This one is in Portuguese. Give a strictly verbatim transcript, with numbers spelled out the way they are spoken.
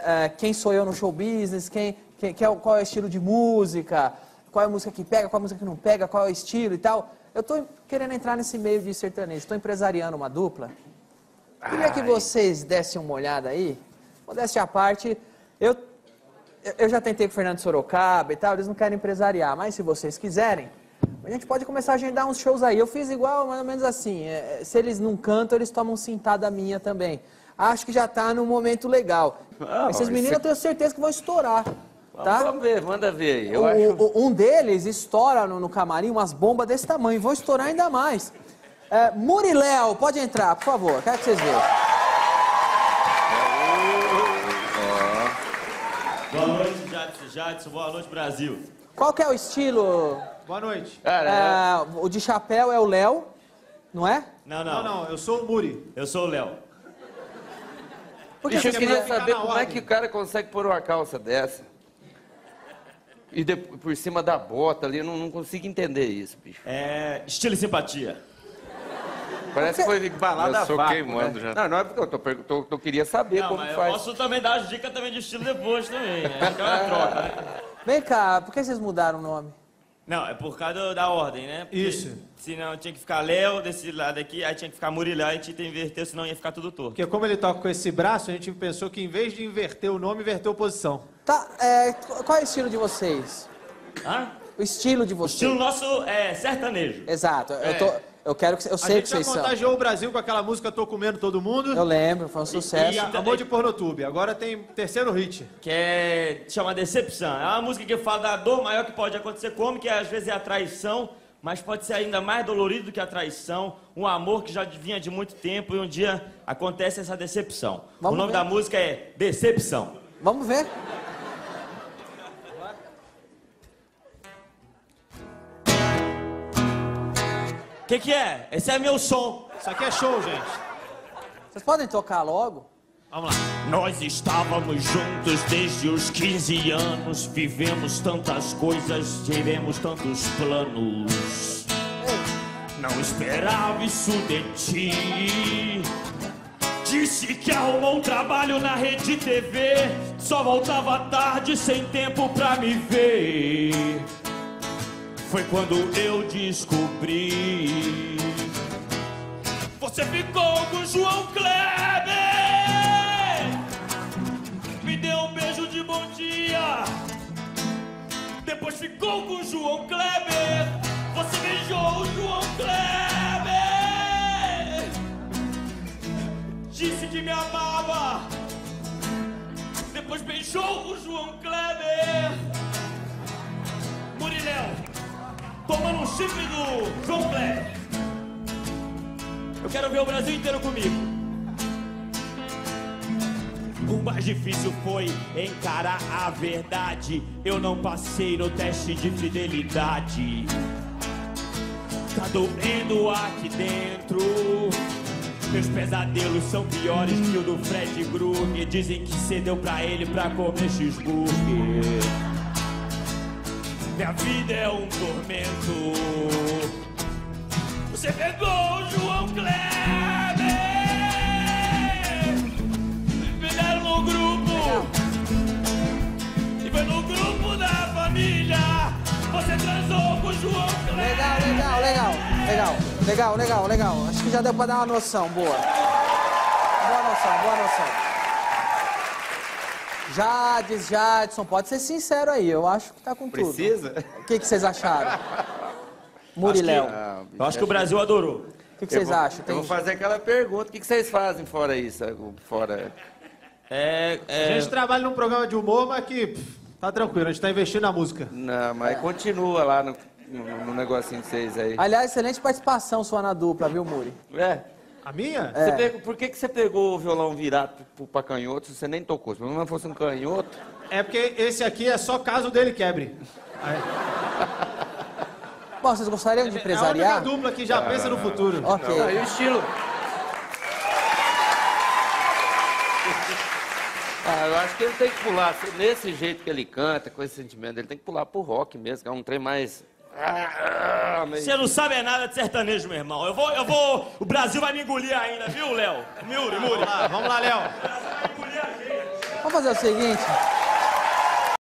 é, quem sou eu no show business, quem, quem, quem é, qual é o estilo de música, qual é a música que pega, qual é a música que não pega, qual é o estilo e tal. Eu tô querendo entrar nesse meio de sertanejo, estou empresariando uma dupla. Queria que vocês dessem uma olhada aí, modéstia à parte, eu, eu já tentei com o Fernando Sorocaba e tal, eles não querem empresariar, mas se vocês quiserem, a gente pode começar a agendar uns shows aí. Eu fiz igual, mais ou menos assim, é, se eles não cantam, eles tomam cintada minha também. Acho que já tá num momento legal. Não, Esses meninos esse... eu tenho certeza que vão estourar. Tá? Vamos ver, manda ver aí. Eu o, acho... o, um deles estoura no, no camarim umas bombas desse tamanho, vão estourar ainda mais. É, Muriléu, pode entrar, por favor, quero que vocês vejam. Boa noite, Jadson, Jadson, boa noite, Brasil. Qual que é o estilo? Boa noite. É, o de chapéu é o Léo, não é? Não, não. Não, não, eu sou o Muri. Eu sou o Léo. Bicho, eu queria ficar saber na como ordem. é que o cara consegue pôr uma calça dessa. E de, por cima da bota ali, eu não, não consigo entender isso, bicho. É estilo e simpatia. Parece que foi balada Eu sou vácuo, queimando né? já. Não, não é porque eu tô, pergu- tô, tô queria saber Não, como mas eu faz. posso também dar as dicas também de estilo depois também, né? Aquela troca, né? Vem cá, por que vocês mudaram o nome? Não, é por causa da ordem, né? Porque Isso. Senão tinha que ficar Léo desse lado aqui, aí tinha que ficar Murilhão, a gente ia inverter, senão ia ficar tudo torto. Porque como ele toca com esse braço, a gente pensou que em vez de inverter o nome, inverteu a posição. Tá, é, qual é o estilo de vocês? Hã? O estilo de O vocês. estilo nosso é sertanejo. Exato, eu, tô, eu quero que eu A sei gente que já vocês são. contagiou o Brasil com aquela música Tô Comendo Todo Mundo. Eu lembro, foi um sucesso. E Amor de Pornotube. Agora tem terceiro hit. Que é chama Decepção. É uma música que fala da dor maior que pode acontecer como, que às vezes é a traição, mas pode ser ainda mais dolorido do que a traição. Um amor que já vinha de muito tempo e um dia acontece essa decepção. Vamos o nome ver. da música é Decepção. Vamos ver. O que que é? Esse é meu som. Isso aqui é show, gente. Vocês podem tocar logo? Vamos lá. Nós estávamos juntos desde os quinze anos, vivemos tantas coisas, tivemos tantos planos. Não esperava isso de ti. Disse que arrumou um trabalho na rede T V, só voltava tarde sem tempo pra me ver. Foi quando eu descobri. Você ficou com o João Kleber, me deu um beijo de bom dia. Depois ficou com o João Kleber, você beijou o João Kleber. Disse que me amava, depois beijou o João Kleber. Muriléu, tomando um chifre do João Kleber. Eu quero ver o Brasil inteiro comigo. O mais difícil foi encarar a verdade. Eu não passei no teste de fidelidade. Tá doendo aqui dentro. Meus pesadelos são piores que o do Fred Krueger. Dizem que cê deu pra ele pra comer cheeseburger. Minha vida é um tormento. Você pegou o João Kleber, me deram no grupo, e foi no grupo da família. Você transou com o João Kleber. Legal, legal, legal, legal, legal, legal, legal. Acho que já deu pra dar uma noção boa. Boa noção, boa noção. Jades, Jadson, pode ser sincero aí, eu acho que tá com tudo. Precisa? O que, que vocês acharam? Muriléu, Ah, bicho, Eu acho que o Brasil adorou. o que, que eu vocês vou- acham? Eu Tem... vou fazer aquela pergunta. O que que vocês fazem fora isso? Fora... É, A é, gente trabalha num programa de humor, mas que pff, tá tranquilo, a gente tá investindo na música. Não, mas continua lá no, no, no negocinho de vocês aí. Aliás, excelente participação sua na dupla, viu, Muri? É. A minha? Você pegou- por que, que você pegou o violão virado pro, pra canhoto se você nem tocou? Se não fosse um canhoto... É porque esse aqui é só caso dele quebre. Aí, Bom, vocês gostariam de é a empresariar? única dupla que já pensa no futuro. Ok. Aí o estilo... Ah, eu acho que ele tem que pular, nesse jeito que ele canta, com esse sentimento, ele tem que pular pro rock mesmo, que é um trem mais... Ah, meio- você não sabe é nada de sertanejo, meu irmão. Eu vou, eu vou. O Brasil vai me engolir ainda, viu, Léo? Muri, Muri. Vamos lá, vamos lá, Léo. Vamos fazer o seguinte?